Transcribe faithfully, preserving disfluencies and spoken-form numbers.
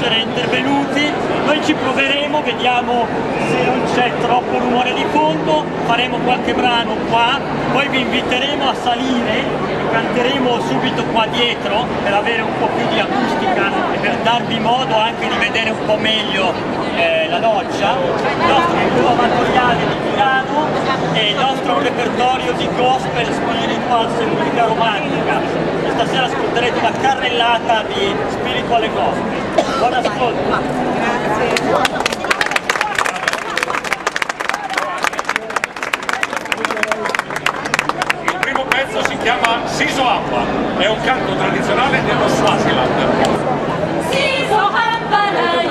essere intervenuti. Noi ci proveremo, vediamo se non c'è troppo rumore di fondo, faremo qualche brano qua, poi vi inviteremo a salire, canteremo subito qua dietro per avere un po' più di acustica e per darvi modo anche di vedere un po' meglio eh, la loggia, il nostro studio amatoriale di Milano e il nostro repertorio di gospel, spiritual e musica romantica. E stasera ascolterete una carrellata di spiritual e gospel. Buon ascolto! Grazie! Si chiama Siso Amba, è un canto tradizionale dello Swaziland. Siso Amba